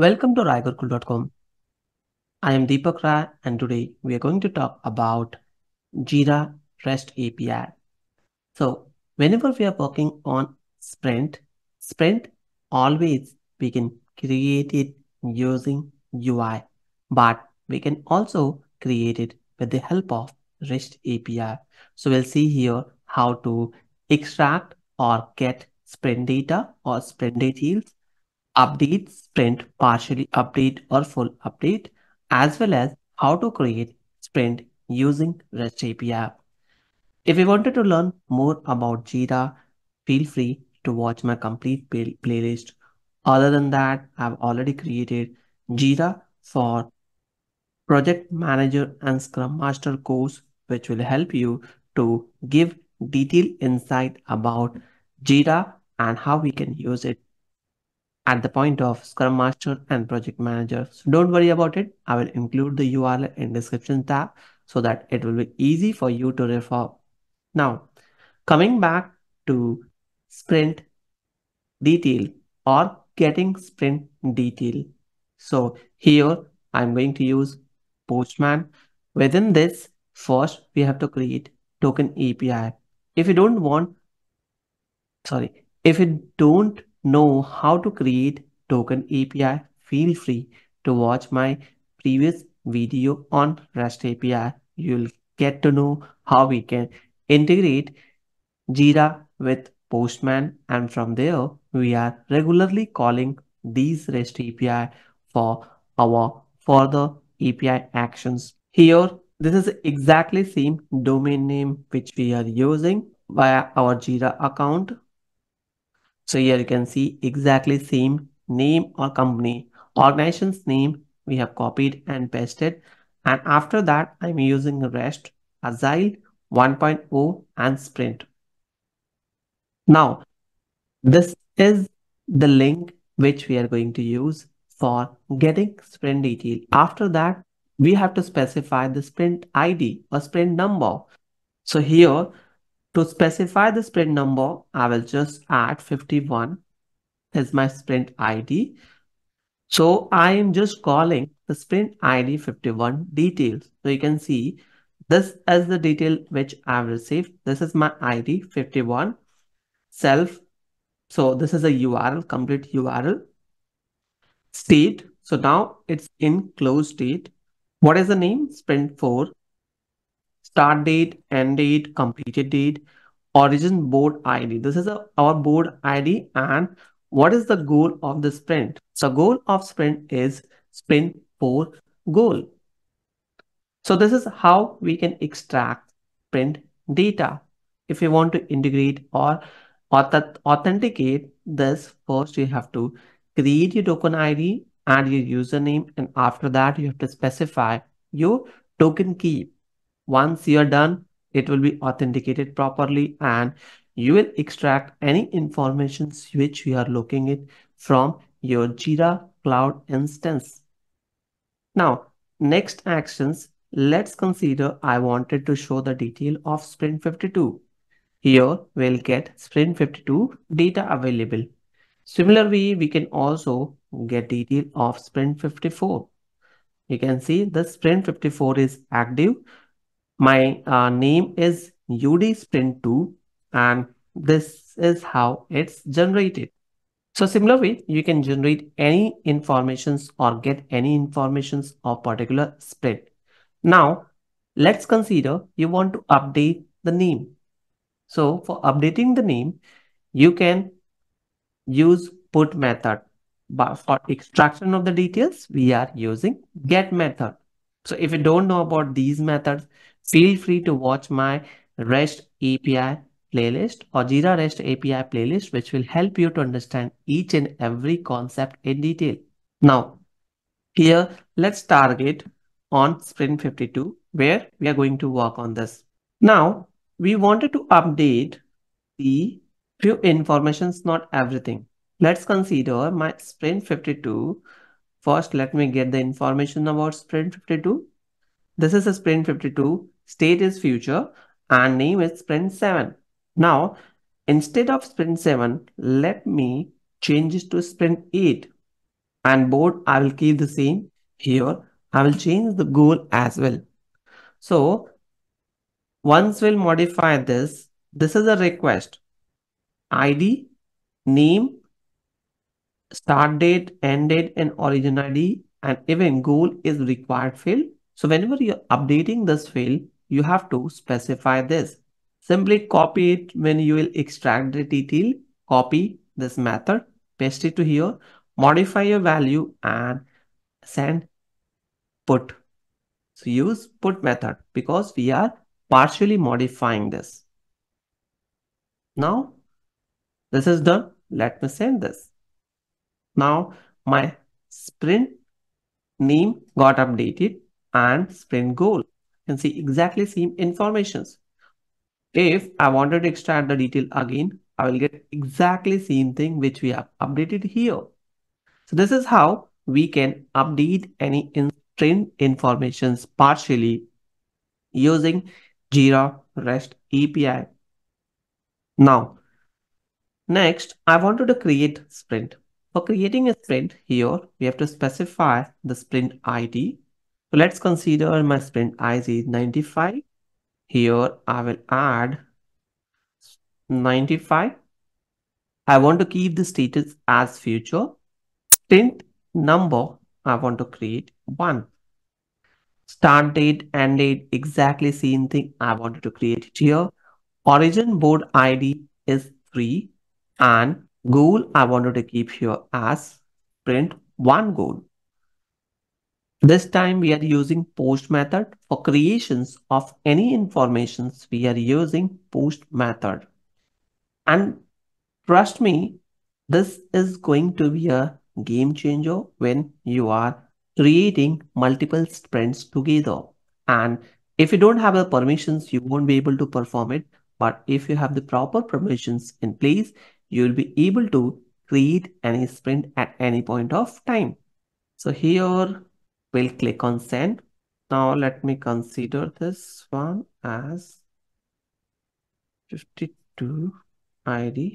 Welcome to RaiGurkul.com. I am Deepak Rai and today we are going to talk about Jira REST API. So whenever we are working on sprint always we can create it using UI, but we can also create it with the help of REST API. So we'll see here how to extract or get sprint data or sprint details, update, sprint, partially update or full update, as well as how to create sprint using REST API. If you wanted to learn more about Jira, feel free to watch my complete playlist. Other than that, I've already created Jira for Project Manager and Scrum Master course, which will help you to give detailed insight about Jira and how we can use it at the point of Scrum Master and Project Manager. So don't worry about it. I will include the URL in description tab so that it will be easy for you to refer. Now, coming back to sprint detail or getting sprint detail. So here I'm going to use Postman. Within this, first we have to create token API. If you don't want sorry, if you don't know how to create token API, feel free to watch my previous video on REST API. You'll get to know how we can integrate Jira with Postman, and from there we are regularly calling these REST API for our further API actions. Here, this is exactly same domain name which we are using via our Jira account. So here you can see exactly same name or company, organization's name we have copied and pasted. And after that, I'm using REST, Agile 1.0 and Sprint. Now, this is the link which we are going to use for getting sprint detail. After that, we have to specify the sprint ID or sprint number. So here, to specify the sprint number, I will just add 51 as my sprint ID. So I am just calling the sprint ID 51 details. So you can see this as the detail which I've received. This is my ID 51 self. So this is a URL, complete URL state. So now it's in closed state. What is the name? Sprint 4, start date, end date, completed date, origin board ID. This is our board ID. And what is the goal of the sprint? So goal of sprint is sprint 4 goal. So this is how we can extract sprint data. If you want to integrate or authenticate this, first you have to create your token ID and your username, and after that you have to specify your token key. Once you're done, it will be authenticated properly and you will extract any information which you are looking at from your Jira Cloud instance. Now, next actions, let's consider I wanted to show the detail of Sprint 52. Here we'll get Sprint 52 data available. Similarly, we can also get detail of Sprint 54. You can see the Sprint 54 is active. My name is UD Sprint 2 and this is how it's generated. So similarly, you can generate any informations or get any informations of particular sprint. Now, let's consider you want to update the name. So for updating the name, you can use put method. But for extraction of the details, we are using get method. So if you don't know about these methods, feel free to watch my REST API playlist or Jira REST API playlist, which will help you to understand each and every concept in detail. Now, here, let's target on Sprint 52, where we are going to work on this. Now, we wanted to update the few informations, not everything. Let's consider my Sprint 52. First, let me get the information about Sprint 52. This is a Sprint 52, state is future, and name is Sprint 7. Now, instead of Sprint 7, let me change it to Sprint 8. And board, I will keep the same. Here, I will change the goal as well. So once we'll modify this, this is a request. ID, name, start date, end date, and origin ID, and even goal is required field. So whenever you're updating this field, you have to specify this. Simply copy it when you will extract the detail. Copy this method, paste it to here, modify your value and send put. So use put method because we are partially modifying this. Now this is done. Let me send this. Now my sprint name got updated and sprint goal. You can see exactly same informations. If I wanted to extract the detail again, I will get exactly same thing which we have updated here. So this is how we can update any sprint informations partially using Jira REST API. Now, next, I wanted to create sprint. For creating a sprint here, we have to specify the sprint ID. So let's consider my sprint ID is 95. Here I will add 95. I want to keep the status as future. Sprint number, I want to create 1. Start date, end date, exactly same thing. I wanted to create it here. Origin board ID is 3 and goal I wanted to keep here as print 1 goal. This time we are using post method for creations of any informations. We are using post method. And trust me, this is going to be a game changer when you are creating multiple sprints together. And if you don't have the permissions, you won't be able to perform it. But if you have the proper permissions in place, you will be able to create any sprint at any point of time. So here we'll click on send. Now let me consider this one as 52 ID.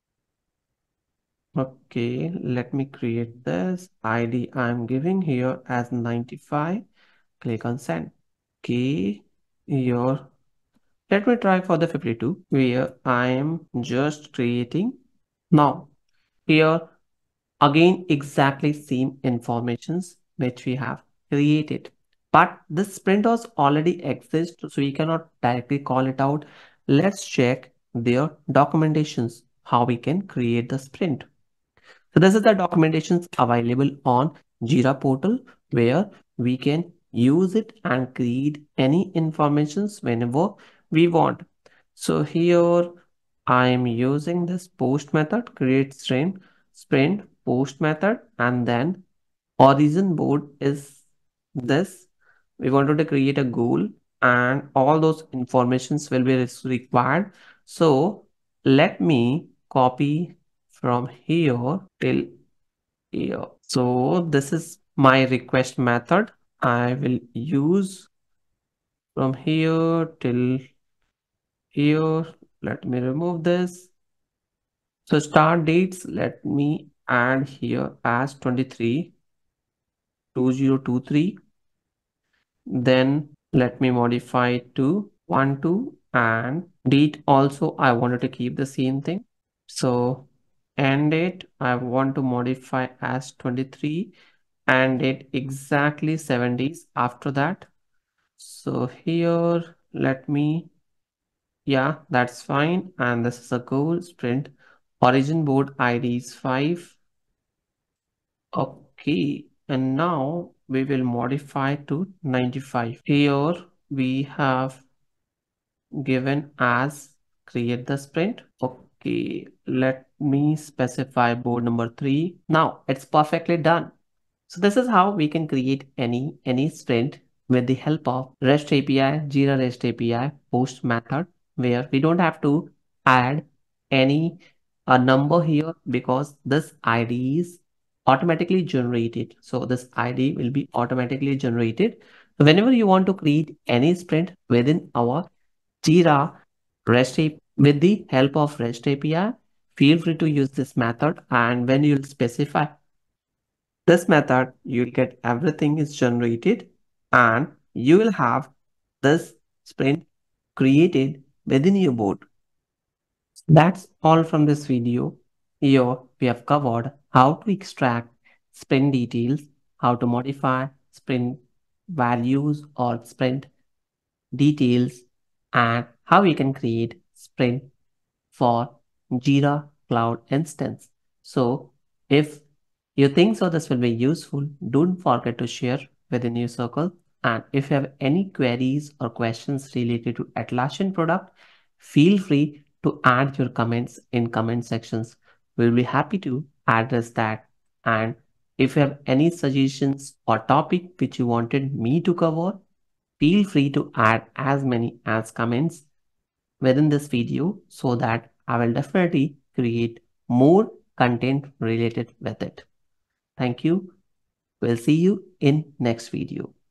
Okay, let me create this ID I'm giving here as 95. Click on send. Okay, here. Let me try for the 52 where I am just creating. Now, here again exactly same informations which we have created. But this sprint was already exists, so we cannot directly call it out. Let's check their documentations, how we can create the sprint. So this is the documentations available on Jira portal where we can use it and create any informations whenever we want. So here I am using this post method, create sprint post method, and then origin board is this. We wanted to create a goal and all those informations will be required. So let me copy from here till here. So this is my request method. I will use from here till here. Let me remove this. So start dates, let me add here as 23, 2023. Then let me modify it to 1, 2 and date also I wanted to keep the same thing. So end date I want to modify as 23 and date exactly 7 days after that. So here let me, yeah, that's fine. And this is a goal sprint. Origin board ID is 5. Okay, and now we will modify to 95. Here we have given as create the sprint. Okay, let me specify board number 3. Now it's perfectly done. So this is how we can create any sprint with the help of REST API, Jira REST API post method, where we don't have to add any a number here because this ID is automatically generated. So this ID will be automatically generated. So whenever you want to create any sprint within our Jira REST API with the help of REST API, feel free to use this method. And when you'll specify This method, you'll get everything is generated and you will have this sprint created within your board. That's all from this video. Here we have covered how to extract sprint details, how to modify sprint values or sprint details, and how you can create sprint for Jira Cloud instance. So if you think so this will be useful, don't forget to share within your circle. And if you have any queries or questions related to Atlassian product, feel free to add your comments in comment sections. We'll be happy to address that. And if you have any suggestions or topic which you wanted me to cover, feel free to add as many as comments within this video so that I will definitely create more content related with it. Thank you. We'll see you in next video.